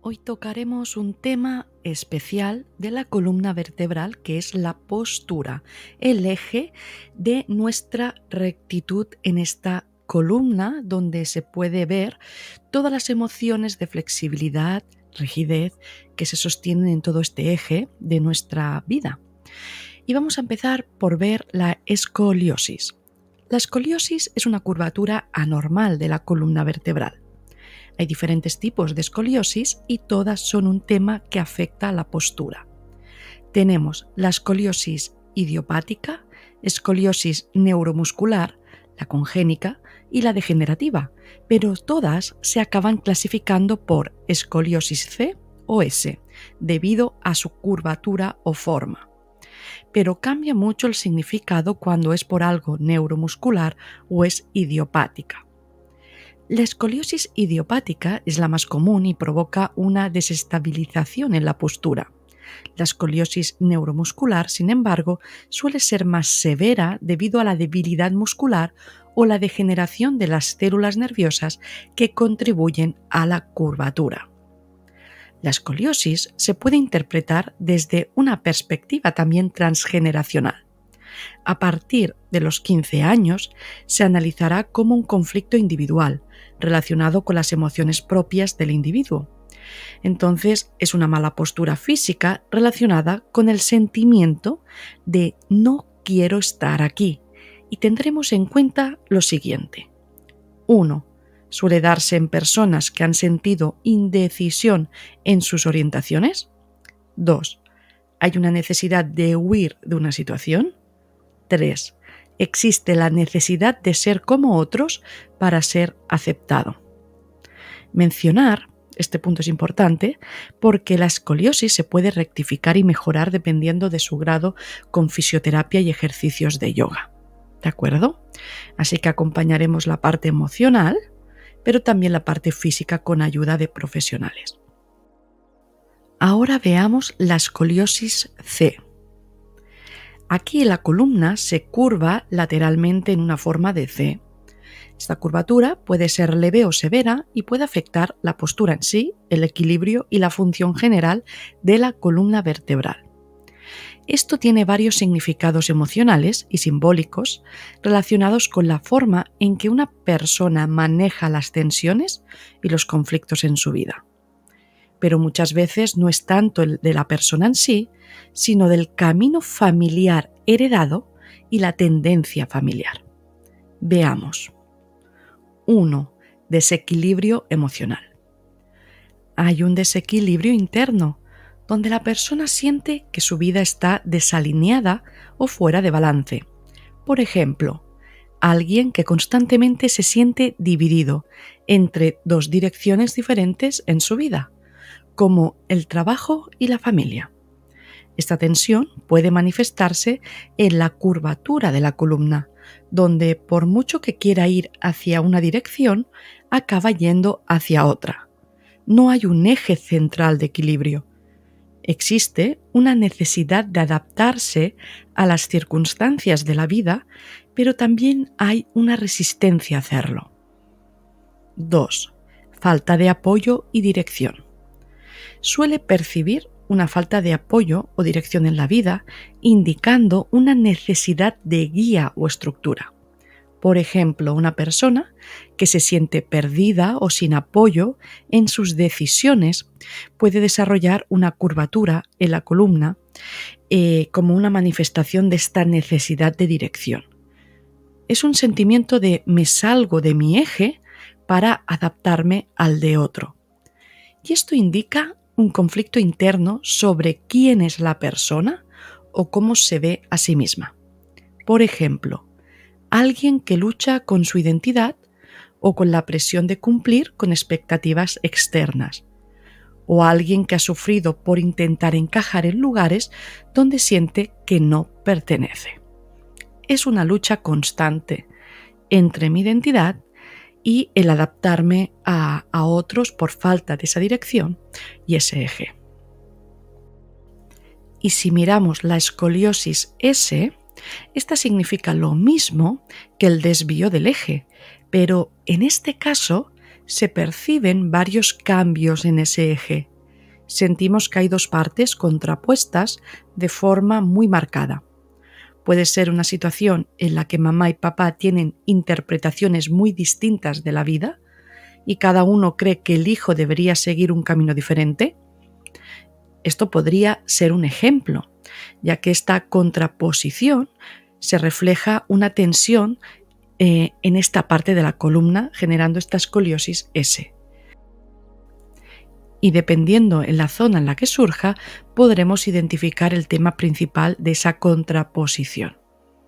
Hoy tocaremos un tema especial de la columna vertebral, que es la postura, el eje de nuestra rectitud en esta columna, donde se puede ver todas las emociones de flexibilidad, rigidez, que se sostienen en todo este eje de nuestra vida. Y vamos a empezar por ver la escoliosis. La escoliosis es una curvatura anormal de la columna vertebral. Hay diferentes tipos de escoliosis y todas son un tema que afecta a la postura. Tenemos la escoliosis idiopática, escoliosis neuromuscular, la congénica y la degenerativa, pero todas se acaban clasificando por escoliosis C o S, debido a su curvatura o forma. Pero cambia mucho el significado cuando es por algo neuromuscular o es idiopática. La escoliosis idiopática es la más común y provoca una desestabilización en la postura. La escoliosis neuromuscular, sin embargo, suele ser más severa debido a la debilidad muscular o la degeneración de las células nerviosas que contribuyen a la curvatura. La escoliosis se puede interpretar desde una perspectiva también transgeneracional. A partir de los 15 años se analizará como un conflicto individual relacionado con las emociones propias del individuo. Entonces es una mala postura física relacionada con el sentimiento de no quiero estar aquí, y tendremos en cuenta lo siguiente. 1. Suele darse en personas que han sentido indecisión en sus orientaciones. 2. Hay una necesidad de huir de una situación. 3. Existe la necesidad de ser como otros para ser aceptado. Mencionar este punto es importante porque la escoliosis se puede rectificar y mejorar dependiendo de su grado con fisioterapia y ejercicios de yoga. ¿De acuerdo? Así que acompañaremos la parte emocional, pero también la parte física con ayuda de profesionales. Ahora veamos la escoliosis C. Aquí la columna se curva lateralmente en una forma de C. Esta curvatura puede ser leve o severa y puede afectar la postura en sí, el equilibrio y la función general de la columna vertebral. Esto tiene varios significados emocionales y simbólicos relacionados con la forma en que una persona maneja las tensiones y los conflictos en su vida. Pero muchas veces no es tanto el de la persona en sí, sino del camino familiar heredado y la tendencia familiar. Veamos. 1. Desequilibrio emocional. Hay un desequilibrio interno, donde la persona siente que su vida está desalineada o fuera de balance. Por ejemplo, alguien que constantemente se siente dividido entre dos direcciones diferentes en su vida, como el trabajo y la familia. Esta tensión puede manifestarse en la curvatura de la columna, donde por mucho que quiera ir hacia una dirección, acaba yendo hacia otra. No hay un eje central de equilibrio. Existe una necesidad de adaptarse a las circunstancias de la vida, pero también hay una resistencia a hacerlo. 2. Falta de apoyo y dirección. Suele percibir una falta de apoyo o dirección en la vida, indicando una necesidad de guía o estructura. Por ejemplo, una persona que se siente perdida o sin apoyo en sus decisiones puede desarrollar una curvatura en la columna como una manifestación de esta necesidad de dirección. Es un sentimiento de me salgo de mi eje para adaptarme al de otro. Y esto indica un conflicto interno sobre quién es la persona o cómo se ve a sí misma. Por ejemplo, alguien que lucha con su identidad o con la presión de cumplir con expectativas externas, o alguien que ha sufrido por intentar encajar en lugares donde siente que no pertenece. Es una lucha constante entre mi identidad y el adaptarme a otros por falta de esa dirección y ese eje. Y si miramos la escoliosis S, esta significa lo mismo que el desvío del eje, pero en este caso se perciben varios cambios en ese eje. sentimos que hay dos partes contrapuestas de forma muy marcada. Puede ser una situación en la que mamá y papá tienen interpretaciones muy distintas de la vida y cada uno cree que el hijo debería seguir un camino diferente. Esto podría ser un ejemplo, ya que esta contraposición se refleja una tensión en esta parte de la columna, generando esta escoliosis S. Y dependiendo en la zona en la que surja, podremos identificar el tema principal de esa contraposición.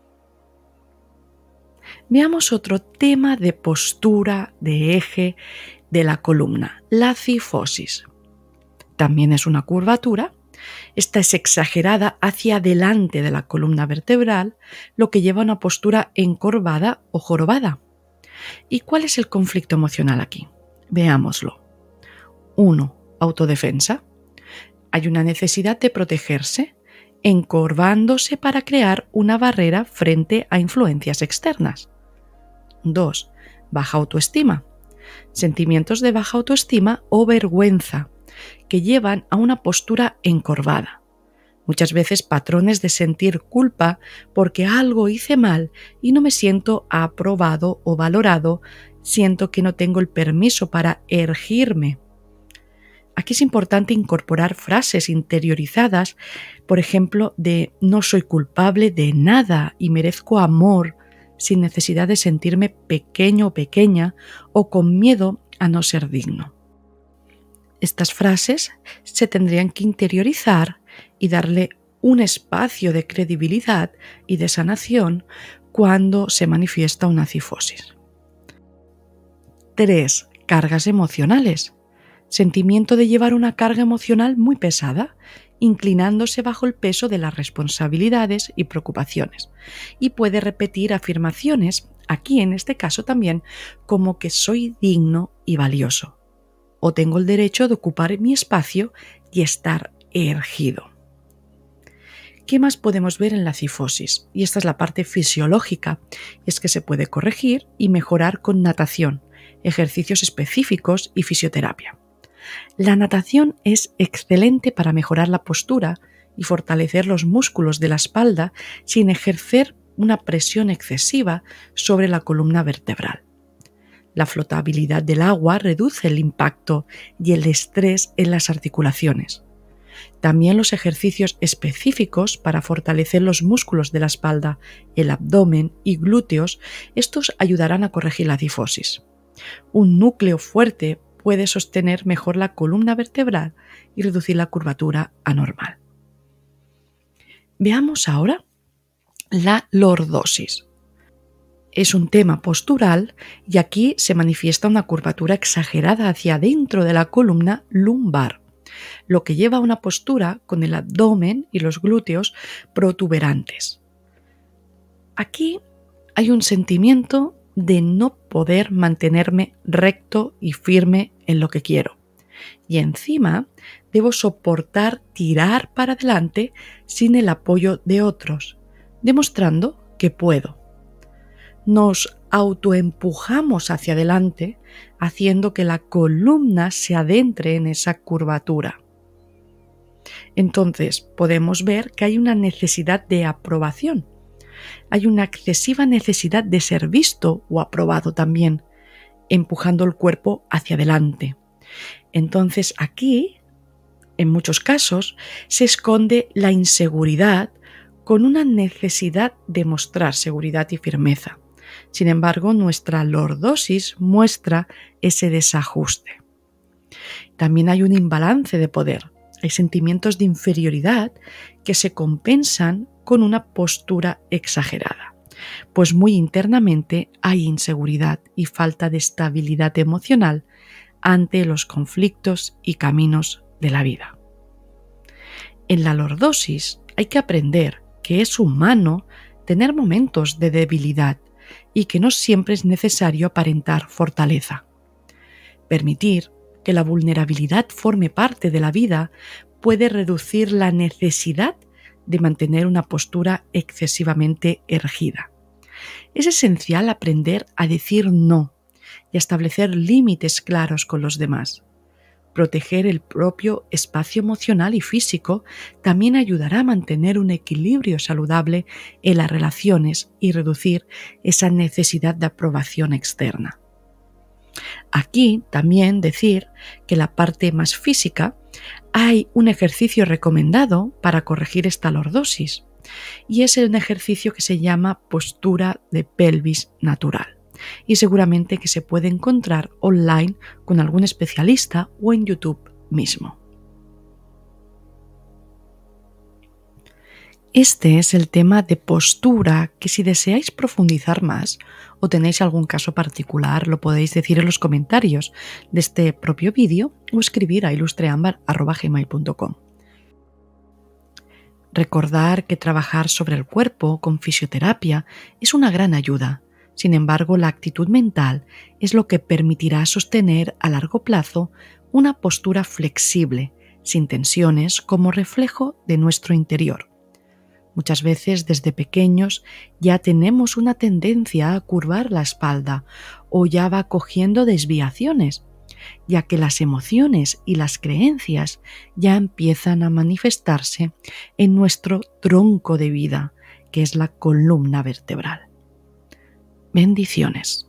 Veamos otro tema de postura, de eje de la columna, la cifosis. También es una curvatura. Esta es exagerada hacia adelante de la columna vertebral, lo que lleva a una postura encorvada o jorobada. ¿Y cuál es el conflicto emocional aquí? Veámoslo. 1. Autodefensa. Hay una necesidad de protegerse, encorvándose para crear una barrera frente a influencias externas. 2. Baja autoestima. Sentimientos de baja autoestima o vergüenza que llevan a una postura encorvada. Muchas veces patrones de sentir culpa porque algo hice mal y no me siento aprobado o valorado, siento que no tengo el permiso para erigirme. Aquí es importante incorporar frases interiorizadas, por ejemplo, de no soy culpable de nada y merezco amor, sin necesidad de sentirme pequeño o pequeña o con miedo a no ser digno. Estas frases se tendrían que interiorizar y darle un espacio de credibilidad y de sanación cuando se manifiesta una cifosis. 3. Cargas emocionales. Sentimiento de llevar una carga emocional muy pesada, inclinándose bajo el peso de las responsabilidades y preocupaciones. Y puede repetir afirmaciones, aquí en este caso también, como que soy digno y valioso, o tengo el derecho de ocupar mi espacio y estar erguido. ¿Qué más podemos ver en la cifosis? Y esta es la parte fisiológica, es que se puede corregir y mejorar con natación, ejercicios específicos y fisioterapia. La natación es excelente para mejorar la postura y fortalecer los músculos de la espalda sin ejercer una presión excesiva sobre la columna vertebral. La flotabilidad del agua reduce el impacto y el estrés en las articulaciones. También los ejercicios específicos para fortalecer los músculos de la espalda, el abdomen y glúteos, estos ayudarán a corregir la cifosis. Un núcleo fuerte puede sostener mejor la columna vertebral y reducir la curvatura anormal. Veamos ahora la lordosis. Es un tema postural y aquí se manifiesta una curvatura exagerada hacia adentro de la columna lumbar, lo que lleva a una postura con el abdomen y los glúteos protuberantes. Aquí hay un sentimiento de no poder mantenerme recto y firme en lo que quiero. Y encima debo soportar tirar para adelante sin el apoyo de otros, demostrando que puedo. Nos autoempujamos hacia adelante, haciendo que la columna se adentre en esa curvatura. Entonces podemos ver que hay una necesidad de aprobación. Hay una excesiva necesidad de ser visto o aprobado también, empujando el cuerpo hacia adelante. Entonces aquí, en muchos casos, se esconde la inseguridad con una necesidad de mostrar seguridad y firmeza. Sin embargo, nuestra lordosis muestra ese desajuste. También hay un imbalance de poder. Hay sentimientos de inferioridad que se compensan con una postura exagerada, pues muy internamente hay inseguridad y falta de estabilidad emocional ante los conflictos y caminos de la vida. En la lordosis hay que aprender que es humano tener momentos de debilidad y que no siempre es necesario aparentar fortaleza. Permitir que la vulnerabilidad forme parte de la vida puede reducir la necesidad de mantener una postura excesivamente erguida. Es esencial aprender a decir no y a establecer límites claros con los demás. proteger el propio espacio emocional y físico también ayudará a mantener un equilibrio saludable en las relaciones y reducir esa necesidad de aprobación externa. Aquí también decir que la parte más física hay un ejercicio recomendado para corregir esta lordosis y es un ejercicio que se llama postura de pelvis natural y seguramente que se puede encontrar online con algún especialista o en YouTube mismo. Este es el tema de postura que si deseáis profundizar más o tenéis algún caso particular lo podéis decir en los comentarios de este propio vídeo o escribir a ilustreambar@gmail.com. Recordar que trabajar sobre el cuerpo con fisioterapia es una gran ayuda. Sin embargo, la actitud mental es lo que permitirá sostener a largo plazo una postura flexible, sin tensiones, como reflejo de nuestro interior. Muchas veces desde pequeños ya tenemos una tendencia a curvar la espalda o ya va cogiendo desviaciones, ya que las emociones y las creencias ya empiezan a manifestarse en nuestro tronco de vida, que es la columna vertebral. Bendiciones.